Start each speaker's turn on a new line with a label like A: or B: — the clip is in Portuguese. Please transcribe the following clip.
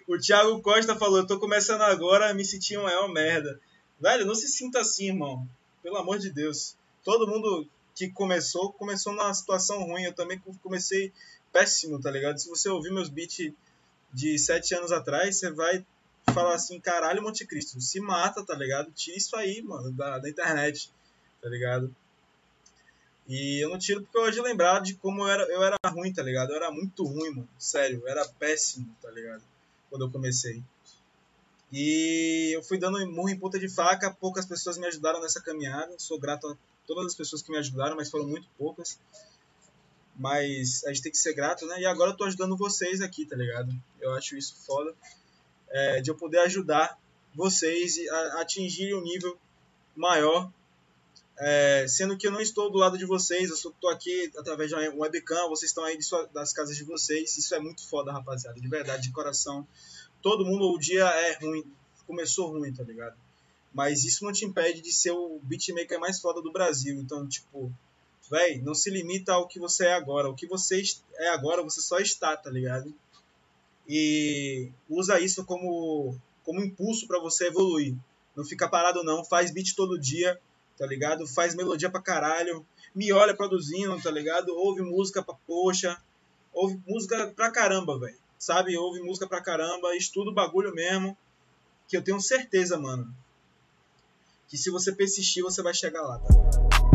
A: O Thiago Costa falou, eu tô começando agora, me senti uma maior merda. Velho, não se sinta assim, irmão. Pelo amor de Deus. Todo mundo que começou numa situação ruim. Eu também comecei péssimo, tá ligado? Se você ouvir meus beats de 7 anos atrás, você vai falar assim, caralho, Monte Cristo, se mata, tá ligado? Tira isso aí, mano, da internet, tá ligado? E eu não tiro porque eu gosto de lembrar de como eu era ruim, tá ligado? Eu era muito ruim, mano. Sério, eu era péssimo, tá ligado? Quando eu comecei. E eu fui dando murro em ponta de faca, poucas pessoas me ajudaram nessa caminhada. Sou grato a todas as pessoas que me ajudaram, mas foram muito poucas. Mas a gente tem que ser grato, né? E agora eu tô ajudando vocês aqui, tá ligado? Eu acho isso foda. De eu poder ajudar vocês a atingirem um nível maior. Sendo que eu não estou do lado de vocês, eu estou aqui através de uma webcam, vocês estão aí das casas de vocês. Isso é muito foda, rapaziada. De verdade, de coração. Todo mundo, o dia é ruim. Começou ruim, tá ligado? Mas isso não te impede de ser o beatmaker mais foda do Brasil. Então, tipo, véi, não se limita ao que você é agora. O que você é agora, você só está, tá ligado? E usa isso como impulso pra você evoluir. Não fica parado não, faz beat todo dia, tá ligado? Faz melodia pra caralho, me olha produzindo, tá ligado? Ouve música pra poxa, ouve música pra caramba, velho. Sabe? Ouve música pra caramba, estuda o bagulho mesmo, que eu tenho certeza, mano, que se você persistir, você vai chegar lá, tá ligado?